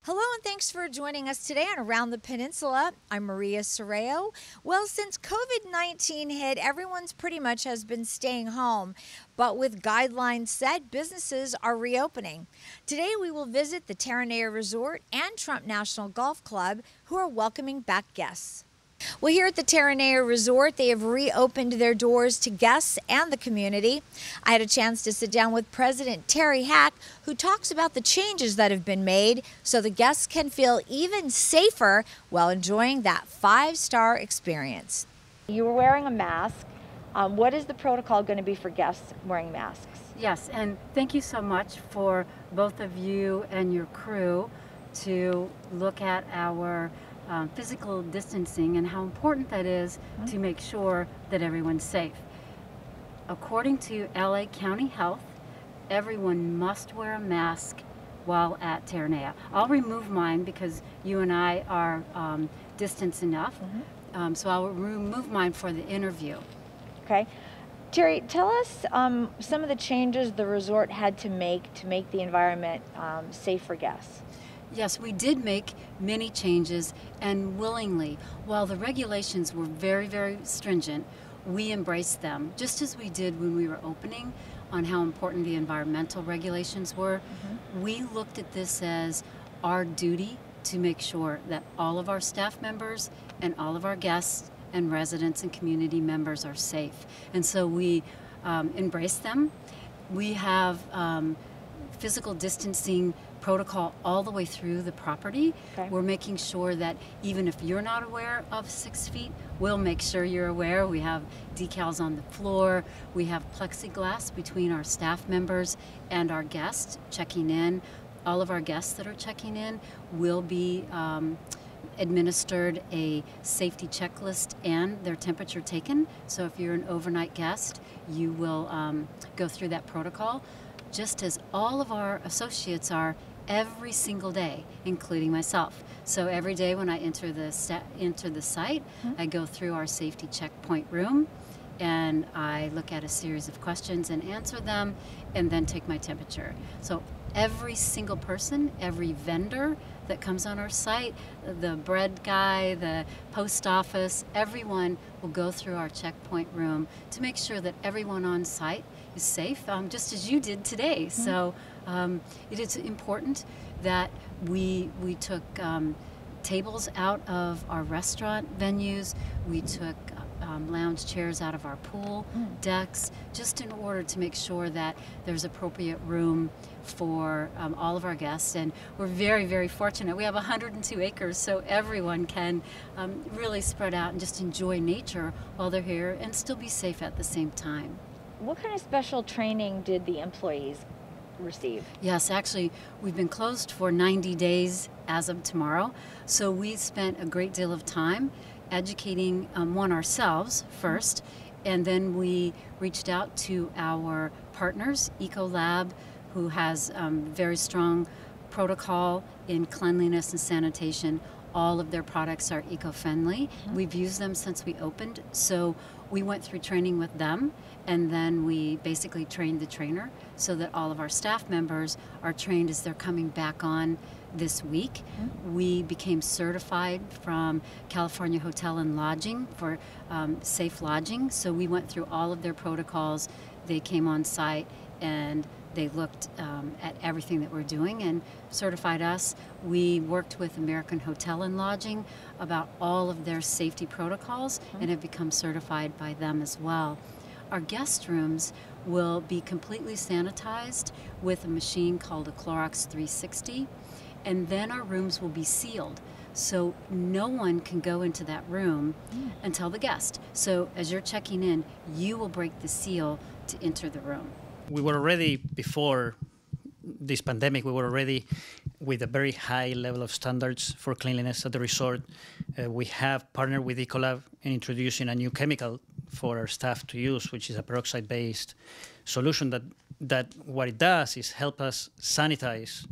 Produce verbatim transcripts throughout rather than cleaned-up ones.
Hello and thanks for joining us today on Around the Peninsula. I'm Maria Serrao. Well, since COVID nineteen hit, everyone's pretty much has been staying home. But with guidelines set, businesses are reopening. Today we will visit the Terranea Resort and Trump National Golf Club, who are welcoming back guests. Well, here at the Terranea Resort, they have reopened their doors to guests and the community. I had a chance to sit down with President Terry Hack, who talks about the changes that have been made so the guests can feel even safer while enjoying that five-star experience. You were wearing a mask. Um, what is the protocol going to be for guests wearing masks? Yes, and thank you so much for both of you and your crew to look at our Um, physical distancing and how important that is mm-hmm. to make sure that everyone's safe. According to L A County Health, everyone must wear a mask while at Terranea. I'll remove mine because you and I are um, distanced enough, mm-hmm. um, so I'll remove mine for the interview. Okay. Terry, tell us um, some of the changes the resort had to make to make the environment um, safe for guests. Yes, we did make many changes, and willingly. While the regulations were very, very stringent, we embraced them, just as we did when we were opening on how important the environmental regulations were. Mm-hmm. We looked at this as our duty to make sure that all of our staff members and all of our guests and residents and community members are safe. And so we um, embraced them. We have um, physical distancing protocol all the way through the property. Okay. We're making sure that even if you're not aware of six feet, we'll make sure you're aware. We have decals on the floor. We have plexiglass between our staff members and our guests checking in. All of our guests that are checking in will be um, administered a safety checklist and their temperature taken. So if you're an overnight guest, you will um, go through that protocol, just as all of our associates are every single day, including myself. So every day when I enter the enter the site, mm-hmm. I go through our safety checkpoint room and I look at a series of questions and answer them and then take my temperature. So every single person, every vendor that comes on our site, the bread guy, the post office, everyone will go through our checkpoint room to make sure that everyone on site is safe, um, just as you did today. Mm-hmm. So um, it is important that we we took um, tables out of our restaurant venues. We took um, lounge chairs out of our pool mm. decks, just in order to make sure that there's appropriate room for um, all of our guests. And we're very, very fortunate. We have one hundred two acres, so everyone can um, really spread out and just enjoy nature while they're here and still be safe at the same time. What kind of special training did the employees receive? Yes, actually, we've been closed for ninety days as of tomorrow. So we spent a great deal of time educating um, one ourselves first, and then we reached out to our partners, Ecolab, who has um, very strong protocol in cleanliness and sanitation. All of their products are eco-friendly. Mm-hmm. We've used them since we opened, so we went through training with them, and then we basically trained the trainer so that all of our staff members are trained as they're coming back on this week. Mm-hmm. We became certified from California Hotel and Lodging for um, safe lodging, so we went through all of their protocols. They came on site and they looked um, at everything that we're doing and certified us. We worked with American Hotel and Lodging about all of their safety protocols mm-hmm. and have become certified by them as well. Our guest rooms will be completely sanitized with a machine called a Clorox three sixty, and then our rooms will be sealed. So no one can go into that room mm. until the guest. So as you're checking in, you will break the seal to enter the room. We were already, before this pandemic, we were already with a very high level of standards for cleanliness at the resort. Uh, we have partnered with Ecolab in introducing a new chemical for our staff to use, which is a peroxide-based solution that, that what it does is help us sanitize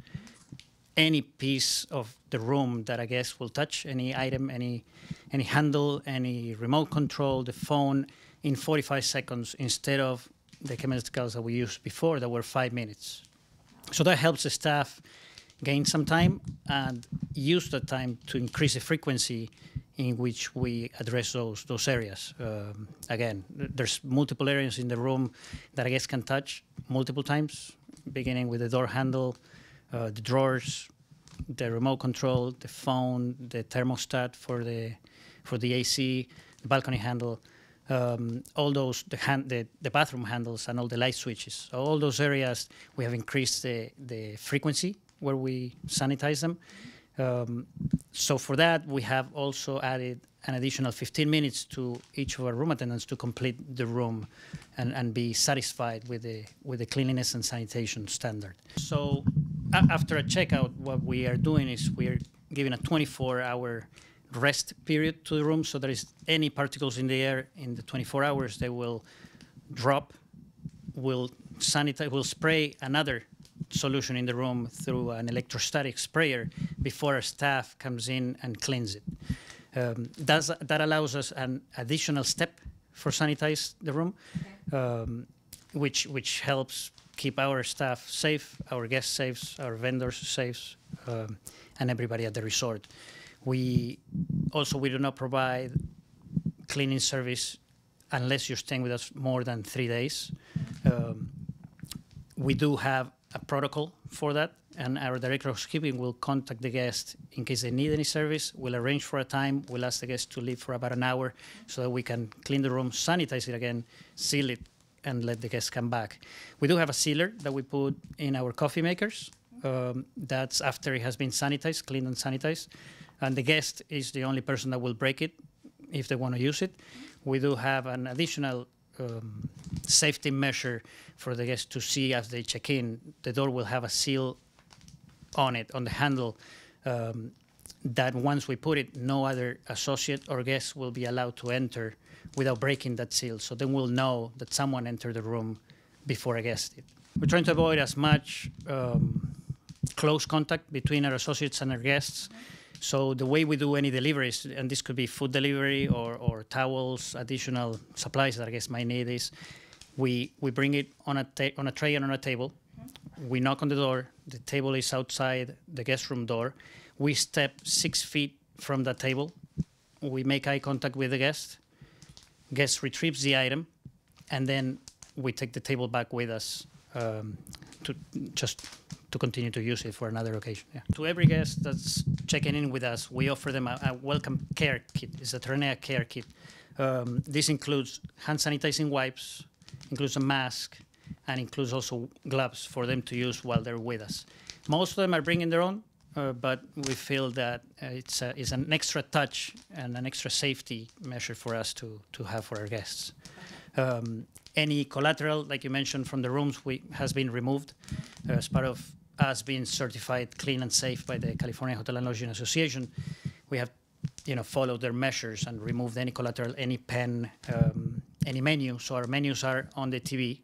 any piece of the room that a guest will touch, any item, any, any handle, any remote control, the phone, in forty-five seconds instead of the chemicals that we used before that were five minutes. So that helps the staff gain some time and use that time to increase the frequency in which we address those those areas. Um, again, there's multiple areas in the room that a guest can touch multiple times, beginning with the door handle, uh, the drawers, the remote control, the phone, the thermostat for the for the A C, the balcony handle, um, all those the, hand, the the bathroom handles and all the light switches. So all those areas we have increased the the frequency where we sanitize them. Um, so for that, we have also added an additional fifteen minutes to each of our room attendants to complete the room and, and be satisfied with the with the cleanliness and sanitation standard. So after a checkout, what we are doing is we are giving a twenty-four hour rest period to the room. So there is any particles in the air in the twenty-four hours, they will drop, will sanitize, will spray another solution in the room through an electrostatic sprayer before our staff comes in and cleans it. Um, that's, that allows us an additional step for sanitize the room, okay. um, which which helps keep our staff safe, our guests safe, our vendors safe, um, and everybody at the resort. We also we do not provide cleaning service unless you're staying with us more than three days. Um, we do have a protocol for that, and our director of housekeeping will contact the guest in case they need any service. We'll arrange for a time. We'll ask the guest to leave for about an hour so that we can clean the room, sanitize it again, seal it, and let the guests come back. We do have a sealer that we put in our coffee makers. Um, that's after it has been sanitized, cleaned and sanitized. And the guest is the only person that will break it if they want to use it. We do have an additional um, safety measure for the guests to see as they check in. The door will have a seal on it, on the handle, um, that once we put it, no other associate or guest will be allowed to enter without breaking that seal. So then we'll know that someone entered the room before a guest did. We're trying to avoid as much um, close contact between our associates and our guests. So the way we do any deliveries, and this could be food delivery or, or towels, additional supplies that I guess might need, is we, we bring it on a, ta on a tray and on a table. We knock on the door. The table is outside the guest room door. We step six feet from the table. We make eye contact with the guest. Guest retrieves the item, and then we take the table back with us um, to just to continue to use it for another occasion. Yeah. To every guest that's checking in with us, we offer them a, a welcome care kit. It's a Terranea care kit. Um, this includes hand sanitizing wipes, includes a mask, and includes also gloves for them to use while they're with us. Most of them are bringing their own, uh, but we feel that uh, it's, a, it's an extra touch and an extra safety measure for us to, to have for our guests. Um, any collateral, like you mentioned, from the rooms we, has been removed uh, as part of us being certified clean and safe by the California Hotel and Lodging Association. We have, you know, followed their measures and removed any collateral, any pen, um, any menu. So our menus are on the T V.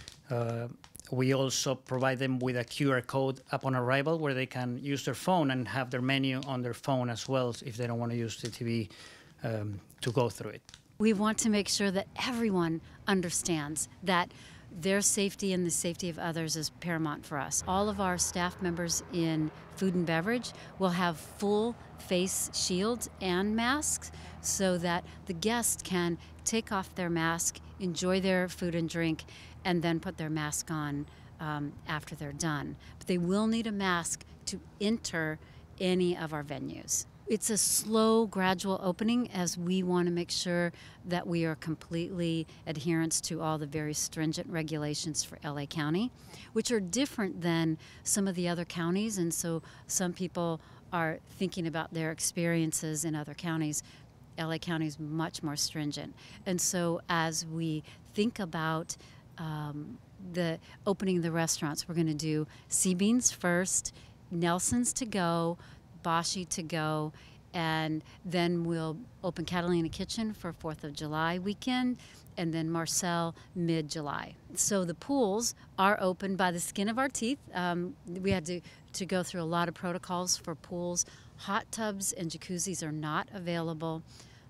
Uh, we also provide them with a Q R code upon arrival where they can use their phone and have their menu on their phone as well if they don't want to use the T V um, to go through it. We want to make sure that everyone understands that their safety and the safety of others is paramount for us. All of our staff members in food and beverage will have full face shields and masks so that the guest can take off their mask, enjoy their food and drink, and then put their mask on um, after they're done. But they will need a mask to enter any of our venues. It's a slow, gradual opening as we want to make sure that we are completely adherent to all the very stringent regulations for L A County, which are different than some of the other counties. And so some people are thinking about their experiences in other counties. L A County is much more stringent. And so as we think about um, the opening the restaurants, we're going to do Sea Beans first, Nelson's to go, Bashi to go, and then we'll open Catalina Kitchen for fourth of July weekend, and then Marcel mid-July. So the pools are open by the skin of our teeth. Um, we had to, to go through a lot of protocols for pools. Hot tubs and jacuzzis are not available.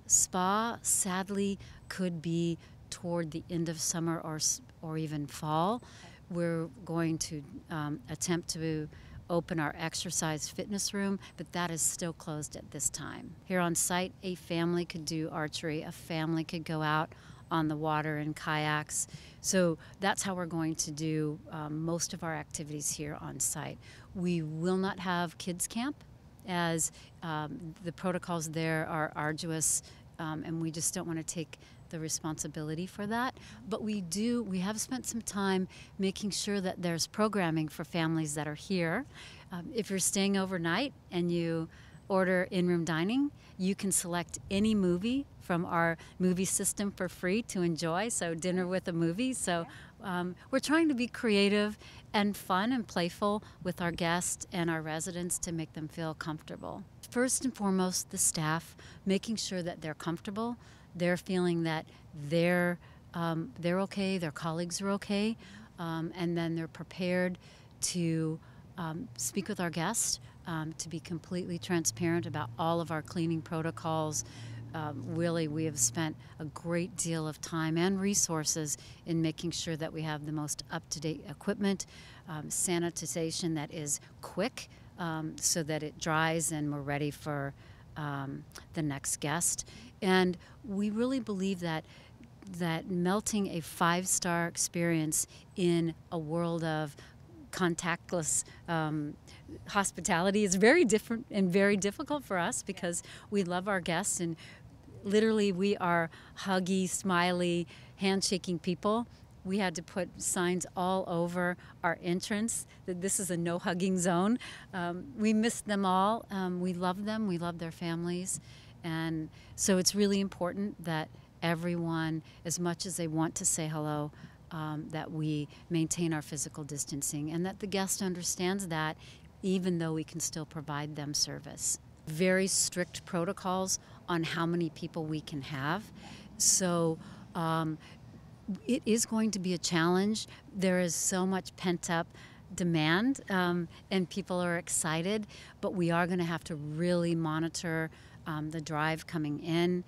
Spa, sadly, could be toward the end of summer or, or even fall. We're going to um, attempt to open our exercise fitness room, but that is still closed at this time. Here on site, a family could do archery, a family could go out on the water in kayaks. So that's how we're going to do um, most of our activities here on site. We will not have kids camp, as um, the protocols there are arduous, um, and we just don't want to take the responsibility for that. But we do, we have spent some time making sure that there's programming for families that are here. Um, if you're staying overnight and you order in-room dining, you can select any movie from our movie system for free to enjoy, so dinner with a movie. So um, we're trying to be creative and fun and playful with our guests and our residents to make them feel comfortable. First and foremost, the staff, making sure that they're comfortable, they're feeling that they're, um, they're okay, their colleagues are okay, um, and then they're prepared to um, speak with our guests, um, to be completely transparent about all of our cleaning protocols. Um, really, we have spent a great deal of time and resources in making sure that we have the most up-to-date equipment, um, sanitization that is quick, um, so that it dries and we're ready for um, the next guest. And we really believe that that melting a five-star experience in a world of contactless um, hospitality is very different and very difficult for us, because we love our guests and literally we are huggy, smiley, handshaking people. We had to put signs all over our entrance that this is a no hugging zone. Um, we miss them all. Um, we love them. We love their families. And so it's really important that everyone, as much as they want to say hello, um, that we maintain our physical distancing, and that the guest understands that, even though we can still provide them service. Very strict protocols on how many people we can have. So um, it is going to be a challenge. There is so much pent-up demand, um, and people are excited, but we are going to have to really monitor um, the drive coming in.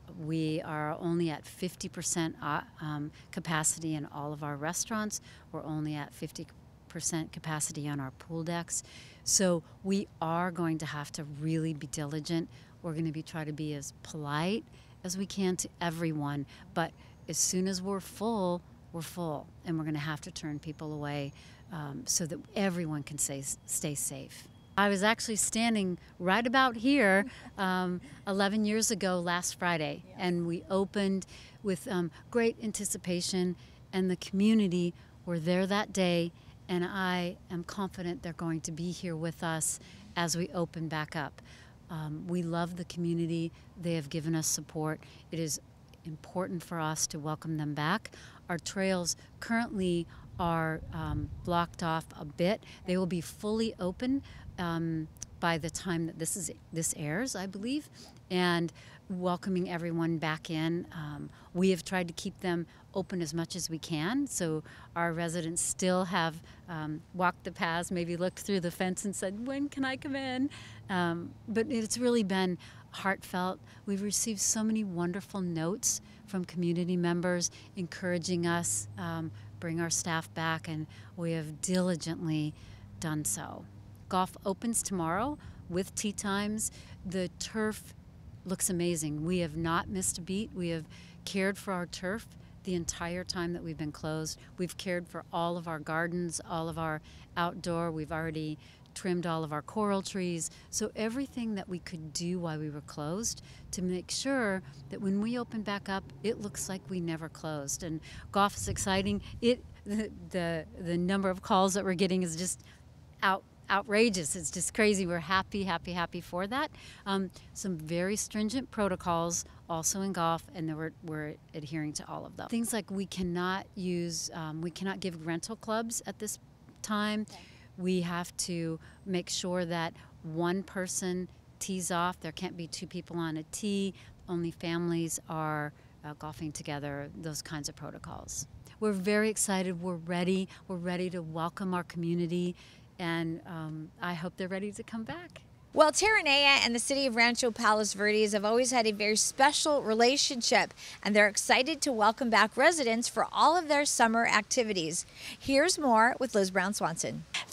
We are only at fifty percent uh, um, capacity in all of our restaurants. We're only at fifty percent capacity on our pool decks. So we are going to have to really be diligent. We're going to be try to be as polite as we can to everyone, but as soon as we're full, we're full, and we're going to have to turn people away um, so that everyone can stay, stay safe. I was actually standing right about here um, eleven years ago last Friday, and we opened with um, great anticipation, and the community were there that day, and I am confident they're going to be here with us as we open back up. Um, we love the community. They have given us support. It is important for us to welcome them back. Our trails currently are um, blocked off a bit. They will be fully open um, by the time that this is this airs, I believe, and welcoming everyone back in. Um, we have tried to keep them open as much as we can, so our residents still have um, walked the paths, maybe looked through the fence and said, when can I come in? Um, but it's really been heartfelt. We've received so many wonderful notes from community members encouraging us, um, bring our staff back, and we have diligently done so. Golf opens tomorrow with tee times. The turf looks amazing. We have not missed a beat. We have cared for our turf the entire time that we've been closed. We've cared for all of our gardens, all of our outdoor. We've already trimmed all of our coral trees. So everything that we could do while we were closed to make sure that when we open back up, it looks like we never closed. And golf is exciting. It the the, the number of calls that we're getting is just out. outrageous. It's just crazy. We're happy, happy, happy for that. Um, some very stringent protocols also in golf, and we're, we're adhering to all of them. Things like we cannot use, um, we cannot give rental clubs at this time. Okay. We have to make sure that one person tees off. There can't be two people on a tee. Only families are uh, golfing together, those kinds of protocols. We're very excited. We're ready. We're ready to welcome our community, and um, I hope they're ready to come back. Well, Terranea and the city of Rancho Palos Verdes have always had a very special relationship, and they're excited to welcome back residents for all of their summer activities. Here's more with Liz Brown Swanson.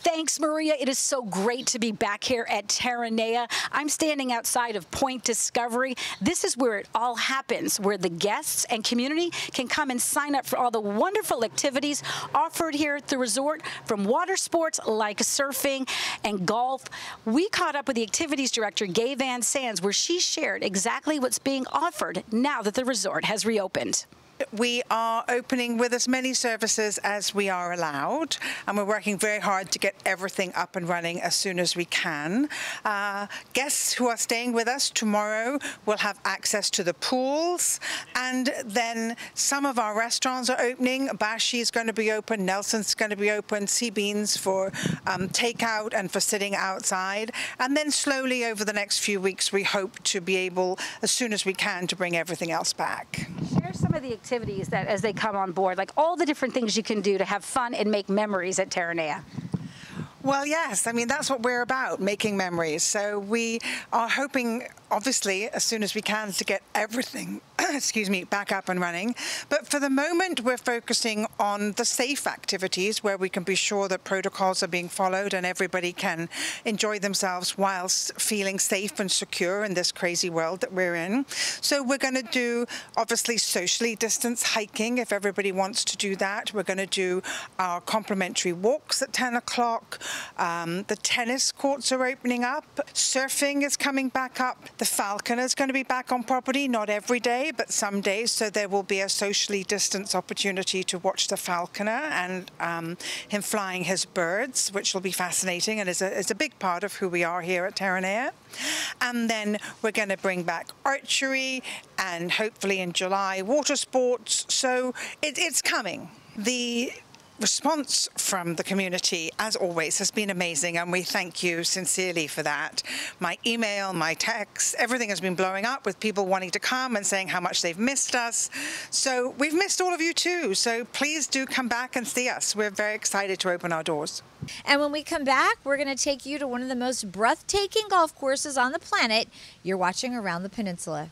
Thanks, Maria. It is so great to be back here at Terranea. I'm standing outside of Point Discovery. This is where it all happens, where the guests and community can come and sign up for all the wonderful activities offered here at the resort, from water sports like surfing and golf. We caught up with the activities director, Gay Van Sands, where she shared exactly what's being offered now that the resort has reopened. We are opening with as many services as we are allowed, and we're working very hard to get everything up and running as soon as we can. Uh, guests who are staying with us tomorrow will have access to the pools, and then some of our restaurants are opening. Bashi is going to be open, Nelson's going to be open, Sea Beans for um, takeout and for sitting outside. And then slowly over the next few weeks, we hope to be able, as soon as we can, to bring everything else back. Share some of the activities that as they come on board, like all the different things you can do to have fun and make memories at Terranea. Well, yes. I mean, that's what we're about, making memories. So we are hoping, obviously, as soon as we can, to get everything, excuse me, back up and running. But for the moment, we're focusing on the safe activities where we can be sure that protocols are being followed and everybody can enjoy themselves whilst feeling safe and secure in this crazy world that we're in. So we're going to do, obviously, socially distanced hiking if everybody wants to do that. We're going to do our complimentary walks at ten o'clock. Um, the tennis courts are opening up. Surfing is coming back up. The falconer is going to be back on property, not every day, but some days. So there will be a socially distanced opportunity to watch the falconer and um, him flying his birds, which will be fascinating and is a, is a big part of who we are here at Terranea. And then we're going to bring back archery and hopefully in July, water sports. So it, it's coming. The response from the community, as always, has been amazing, and we thank you sincerely for that. My email, my text, everything has been blowing up with people wanting to come and saying how much they've missed us. So we've missed all of you too, so please do come back and see us. We're very excited to open our doors. And when we come back, we're going to take you to one of the most breathtaking golf courses on the planet. You're watching Around the Peninsula.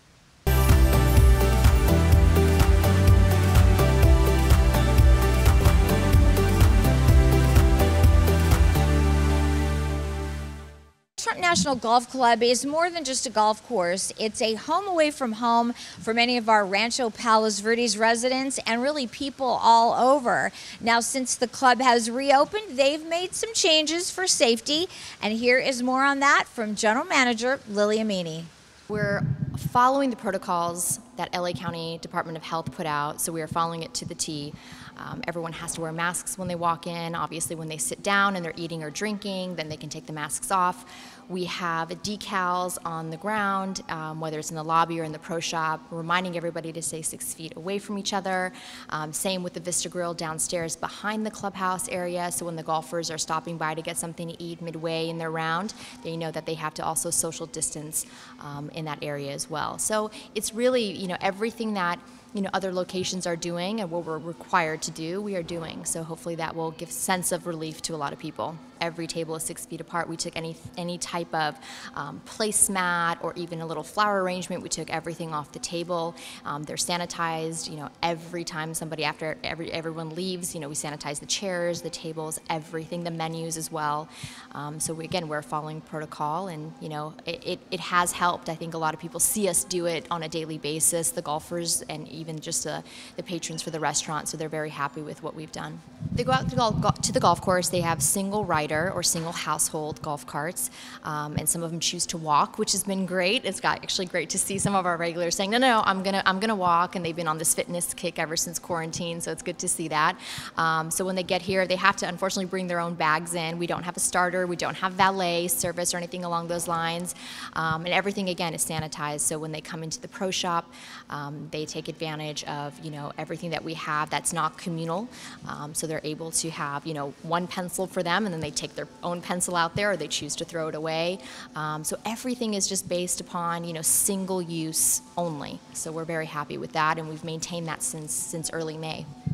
Trump National Golf Club is more than just a golf course. It's a home away from home for many of our Rancho Palos Verdes residents and really people all over. Now, since the club has reopened, they've made some changes for safety, and here is more on that from General Manager Lily Amini. We're following the protocols that L A County Department of Health put out, so we are following it to the T. Um, everyone has to wear masks when they walk in. Obviously, when they sit down and they're eating or drinking, then they can take the masks off. We have decals on the ground, um, whether it's in the lobby or in the pro shop, reminding everybody to stay six feet away from each other. Um, same with the Vista Grill downstairs behind the clubhouse area, so when the golfers are stopping by to get something to eat midway in their round, they know that they have to also social distance um, in that area as well. So it's really, you know, everything that you know, other locations are doing and what we're required to do, we are doing. So hopefully that will give sense of relief to a lot of people. Every table is six feet apart. We took any any type of um, placemat or even a little flower arrangement. We took everything off the table. Um, they're sanitized. You know, every time somebody after every everyone leaves, you know, we sanitize the chairs, the tables, everything, the menus as well. Um, so we, again, we're following protocol, and you know, it, it it has helped. I think a lot of people see us do it on a daily basis. The golfers and even just uh, the patrons for the restaurant. So they're very happy with what we've done. They go out to, golf, to the golf course. They have single rider or single household golf carts, um, and some of them choose to walk, which has been great. It's got actually great to see some of our regulars saying, no, no, I'm gonna, I'm gonna walk, and they've been on this fitness kick ever since quarantine, so it's good to see that. Um, so when they get here, they have to unfortunately bring their own bags in. We don't have a starter, we don't have valet service or anything along those lines, um, and everything again is sanitized. So when they come into the pro shop, um, they take advantage of you know everything that we have that's not communal. Um, so they're able to have you know one pencil for them, and then they take their own pencil out there, or they choose to throw it away. Um, so everything is just based upon you know single use only. So we're very happy with that, and we've maintained that since since early May.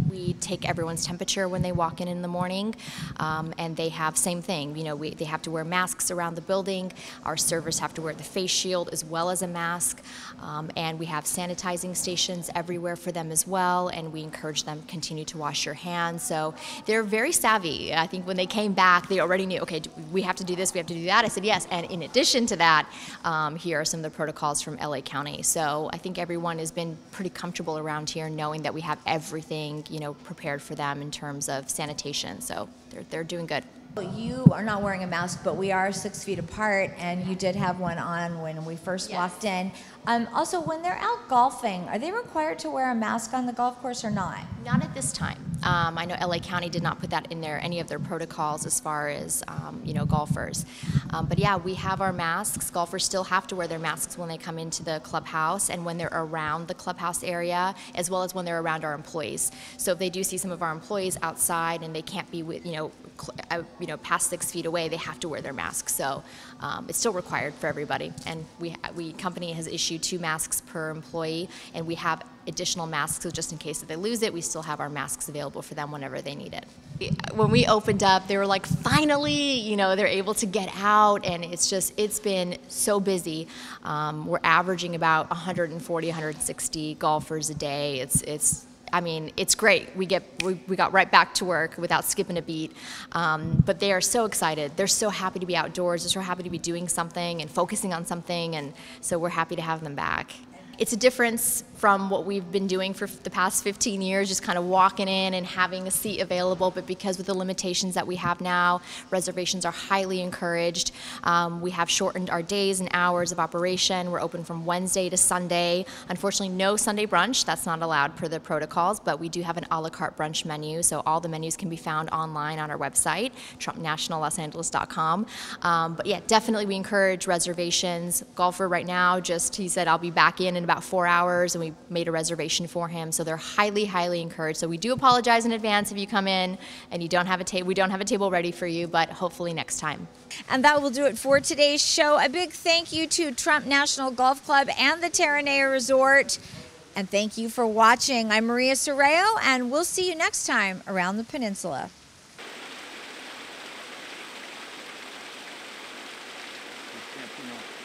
We take everyone's temperature when they walk in in the morning, um, and they have same thing. You know, we, they have to wear masks around the building. Our servers have to wear the face shield as well as a mask, um, and we have sanitizing stations everywhere for them as well. And we encourage them to continue to wash your hands. So they're very savvy. I think when they came back, they already knew. Okay, we have to do this. We have to do that. I said yes. And in addition to that, um, here are some of the protocols from L A County. So I think everyone has been pretty comfortable around here, knowing that we have everything, you know, prepared for them in terms of sanitation. So they're, they're doing good. You are not wearing a mask, but we are six feet apart, and you did have one on when we first Yes. walked in. Um, also, when they're out golfing, are they required to wear a mask on the golf course or not? Not at this time. Um, I know L A County did not put that in their any of their protocols as far as um, you know, golfers. Um, but yeah, we have our masks. Golfers still have to wear their masks when they come into the clubhouse and when they're around the clubhouse area, as well as when they're around our employees. So if they do see some of our employees outside and they can't be with, you know, cl- uh, you know, past six feet away, they have to wear their masks. So um, it's still required for everybody. And we we company has issued two masks per employee, and we have additional masks, so just in case that they lose it, we still have our masks available for them whenever they need it. When we opened up, they were like, finally, you know, they're able to get out, and it's just, it's been so busy. Um, we're averaging about one hundred forty, one hundred sixty golfers a day. It's, it's, I mean, it's great. We get, we, we got right back to work without skipping a beat. Um, but they are so excited. They're so happy to be outdoors. They're so happy to be doing something and focusing on something, and so we're happy to have them back. It's a difference from what we've been doing for the past fifteen years, just kind of walking in and having a seat available, but because with the limitations that we have now, reservations are highly encouraged. Um, we have shortened our days and hours of operation. We're open from Wednesday to Sunday. Unfortunately, no Sunday brunch. That's not allowed per the protocols, but we do have an a la carte brunch menu, so all the menus can be found online on our website, trump national los angeles dot com. Um, but yeah, definitely we encourage reservations. Golfer right now, just, he said, I'll be back in in about four hours, and we made a reservation for him. So they're highly, highly encouraged. So we do apologize in advance if you come in and you don't have a table. We don't have a table ready for you, but hopefully next time. And that will do it for today's show. A big thank you to Trump National Golf Club and the Terranea Resort. And thank you for watching. I'm Maria Serrao, and we'll see you next time around the peninsula. You know.